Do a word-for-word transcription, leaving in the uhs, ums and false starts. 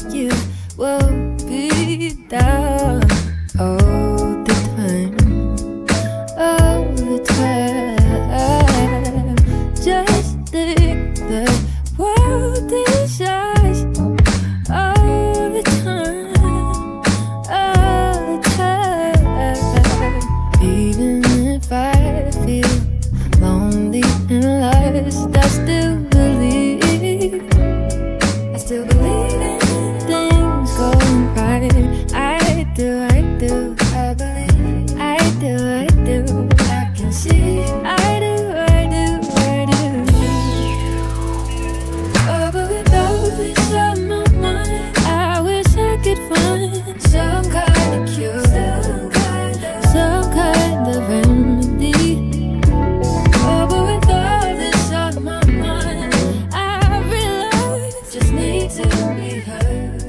you will be down all the time, all the time. Just think the world is ours all the time, all the time. Even if I feel lonely and lost, I still believe, I still believe in things going right. I do, I do, I believe, I do, I do, I can see, I do, I do, I do. Oh, but with all this on my mind, I wish I could find some kind of cure, some kind of, some kind of remedy. Oh, but with all this on my mind, I realize just need to be heard.